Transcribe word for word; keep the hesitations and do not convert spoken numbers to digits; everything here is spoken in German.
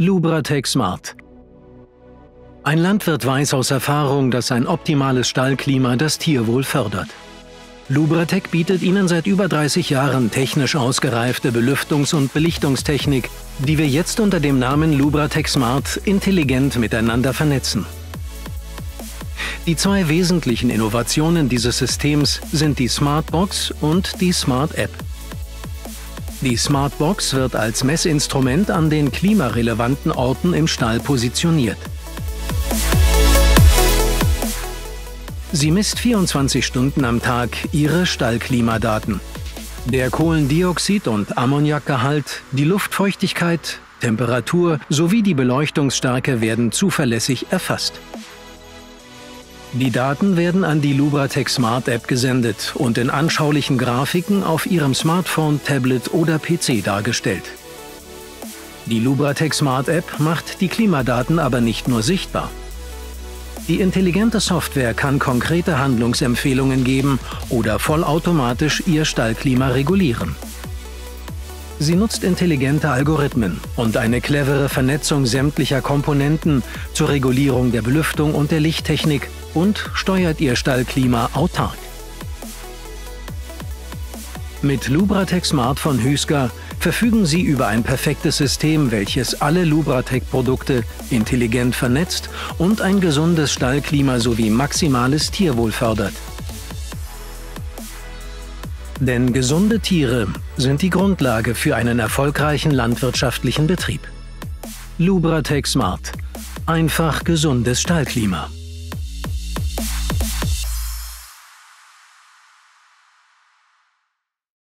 Lubratec Smart. Ein Landwirt weiß aus Erfahrung, dass ein optimales Stallklima das Tierwohl fördert. Lubratec bietet Ihnen seit über dreißig Jahren technisch ausgereifte Belüftungs- und Belichtungstechnik, die wir jetzt unter dem Namen Lubratec Smart intelligent miteinander vernetzen. Die zwei wesentlichen Innovationen dieses Systems sind die Smartbox und die Smart App. Die Smartbox wird als Messinstrument an den klimarelevanten Orten im Stall positioniert. Sie misst vierundzwanzig Stunden am Tag Ihre Stallklimadaten. Der Kohlendioxid- und Ammoniakgehalt, die Luftfeuchtigkeit, Temperatur sowie die Beleuchtungsstärke werden zuverlässig erfasst. Die Daten werden an die Lubratec Smart App gesendet und in anschaulichen Grafiken auf Ihrem Smartphone, Tablet oder P C dargestellt. Die Lubratec Smart App macht die Klimadaten aber nicht nur sichtbar. Die intelligente Software kann konkrete Handlungsempfehlungen geben oder vollautomatisch Ihr Stallklima regulieren. Sie nutzt intelligente Algorithmen und eine clevere Vernetzung sämtlicher Komponenten zur Regulierung der Belüftung und der Lichttechnik und steuert Ihr Stallklima autark. Mit Lubratec Smart von Hüsker verfügen Sie über ein perfektes System, welches alle Lubratec-Produkte intelligent vernetzt und ein gesundes Stallklima sowie maximales Tierwohl fördert. Denn gesunde Tiere sind die Grundlage für einen erfolgreichen landwirtschaftlichen Betrieb. Lubratec Smart. Einfach gesundes Stallklima.